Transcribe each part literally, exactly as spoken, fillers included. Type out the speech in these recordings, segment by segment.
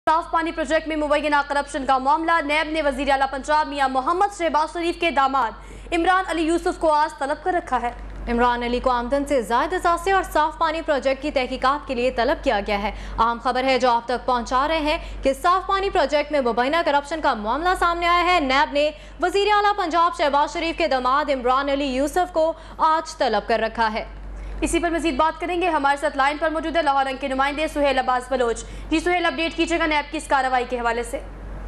साफ पानी प्रोजेक्ट में मुबैना करप्शन का मामला। नैब ने वजीर आला पंजाब मियां मोहम्मद शहबाज शरीफ के दामाद इमरान अली यूसुफ को आज तलब कर रखा है। इमरान अली को आमदन से ज़ायद असासे और साफ पानी प्रोजेक्ट की तहकीकात के लिए तलब किया गया है। अहम खबर है जो आप तक पहुंचा रहे हैं कि साफ पानी प्रोजेक्ट में मुबैना करप्शन का मामला सामने आया है। नैब ने वजीर आला पंजाब शहबाज शरीफ के दामाद इमरान अली यूसुफ को आज तलब कर रखा है। इसी पर मजीद बात करेंगे। हमारे साथ लाइन पर मौजूद है लाहौर रंग के नुमाइंदे शहबाज बलोच। जी सुहेल, अपडेट कीजिएगा नैब की इस कार्रवाई के हवाले से।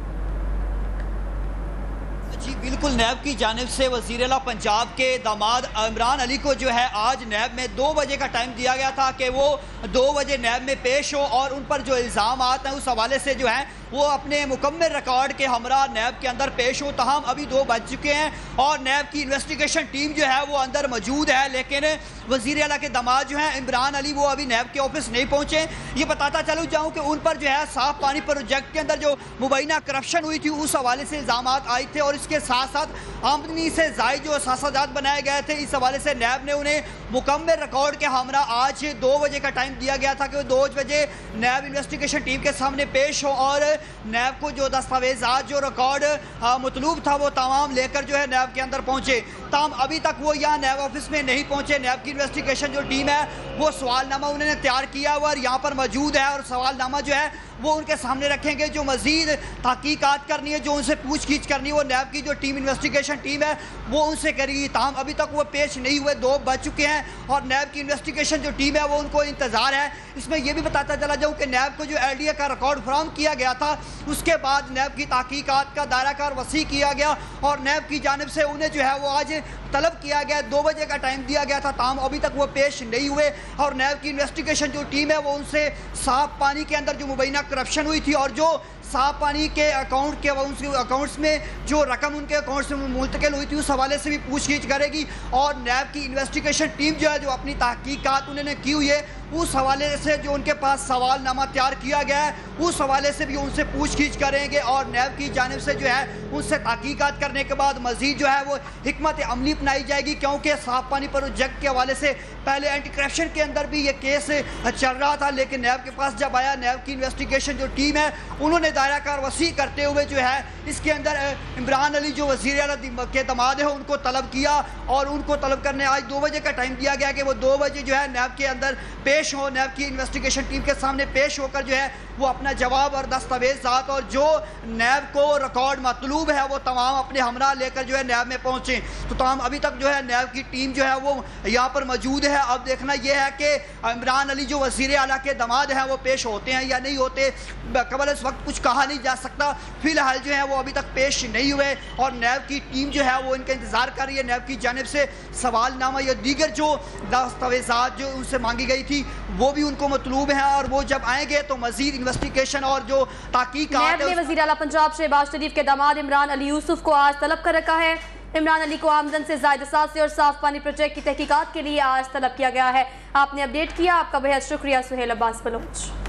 जी बिल्कुल, नैब की जानिब से वज़ीर आला पंजाब के दामाद इमरान अली को जो है आज नैब में दो बजे का टाइम दिया गया था कि वो दो बजे नैब में पेश हो और उन पर जो इल्ज़ाम आते हैं उस हवाले से जो है वो अपने मुकम्मल रिकॉर्ड के हमरा नैब के अंदर पेश हो। तमाम अभी दो बज चुके हैं और नैब की इन्वेस्टिगेशन टीम जो है वो अंदर मौजूद है, लेकिन वज़ीर आला के दामाद जो हैं इमरान अली वो अभी नैब के ऑफिस नहीं पहुँचे। ये बताता चलूँ जाऊँ कि उन पर जो है साफ पानी प्रोजेक्ट के अंदर जो मुबैना करप्शन हुई थी उस हवाले से इल्ज़ाम आए थे और इसके साथ साथ आमदनी से ज़ायद जो असासाजात बनाए गए थे। इस हवाले से नैब ने उन्हें मुकम्मल रिकॉर्ड के हमरा आज दो बजे का टाइम दिया गया था कि वो दो बजे नैब इन्वेस्टिगेशन टीम के सामने पेश हो और नैब को जो दस्तावेज़ात जो रिकॉर्ड मतलूब था वो तमाम लेकर जो है नैब के अंदर पहुँचे। ताम अभी तक वो यहाँ नैब ऑफिस में नहीं पहुँचे। नैब की इन्वेस्टिगेशन जो टीम है वो सवालनामा उन्होंने तैयार किया हुआ और यहाँ पर मौजूद है और सवालनामा जो है वो उनके सामने रखेंगे। जो मज़ीद तहकीकात करनी है, जो उनसे पूछ खींच करनी है, वो नैब की जो टीम इन्वेस्टिगेशन टीम है वो उनसे करेगी। ताम अभी तक वो पेश नहीं हुए, दो बज चुके हैं और नैब की इन्वेस्टिगेशन जो टीम है वो उनको इंतज़ार है। इसमें यह भी बताता चला जाऊँ कि नैब को जो एल डी ए का रिकॉर्ड फराहम किया गया था उसके बाद नैब की तहकीकात का दायरा कार वसी किया गया और नैब की जानिब से उन्हें जो है वो आज तलब किया गया। दो बजे का टाइम दिया गया था, ताम अभी तक वो पेश नहीं हुए और नैब की इन्वेस्टिगेशन जो टीम है वो उनसे साफ पानी के अंदर जो मुबैना करप्शन हुई थी और जो साफ पानी के अकाउंट के उनके अकाउंट्स में जो रकम उनके अकाउंट्स में मुंतकिल हुई थी उस हवाले से भी पूछ गीछ करेगी और नैब की इन्वेस्टिगेशन टीम जो है जो अपनी तहकीकात उन्होंने की हुई है उस हवाले से जो उनके पास सवालनामा तैयार किया गया है उस हवाले से भी उनसे पूछ खींच करेंगे और नैब की जानिब से जो है उनसे तहकीकात करने के बाद मज़ीद जो है वो हिकमत अमली अपनाई जाएगी। क्योंकि साफ पानी प्रोजेक्ट के हवाले से पहले एंटी करप्शन के अंदर भी ये केस चल रहा था, लेकिन नैब के पास जब आया नैब की इन्वेस्टिगेशन जो टीम है उन्होंने दायरा कार वसी करते हुए जो है इसके अंदर इमरान अली जो वज़ीर आला के दामाद है उनको तलब किया और उनको तलब करने आज दो बजे का टाइम दिया गया कि वो दो बजे जो है नैब के अंदर पेश हो, नैब की इन्वेस्टिगेशन टीम के सामने पेश होकर जो है वो अपना जवाब और दस्तावेज़ात और जो नैब को रिकॉर्ड मतलूब है वो तमाम अपने हमरा लेकर जो है नैब में पहुँचे। तो तमाम अभी तक जो है नैब की टीम जो है वो यहाँ पर मौजूद है। अब देखना ये है कि इमरान अली जो वज़ीर आला के दामाद हैं वो पेश होते हैं या नहीं होते, कबल इस वक्त कुछ कहा नहीं जा सकता। फ़िलहाल जो है वो अभी तक पेश नहीं हुए और नैब की टीम जो है वो इनका इंतज़ार कर रही है। नैब की जानिब से सवालनामा या दीगर जो दस्तावेज़ात जो उनसे मांगी गई थी वो भी उनको मतलूब हैं और वो जब आएंगे तो मज़ीद इन्वेस्टिगेशन और जो तहकीकात नैब ने वज़ीर आला पंजाब शहबाज शरीफ के दामाद इमरान अली यूसुफ को आज तलब कर रखा है। इमरान अली को आमदन से ज़ायद असासे और साफ पानी प्रोजेक्ट की तहकीकात के लिए आज तलब किया गया है। आपने अपडेट किया, आपका बेहद शुक्रिया शहबाज बलोच।